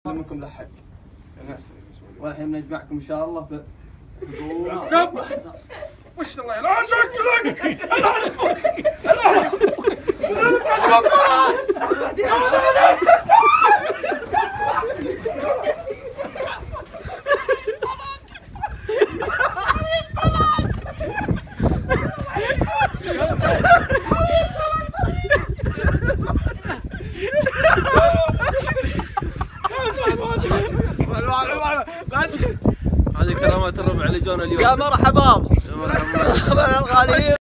منكم لحق والحين نجمعكم ان شاء الله في وش الله لا شكلك هذه كرامات الربع اللي جونا اليوم. يا مرحبا. يا مرحبا الغاليين.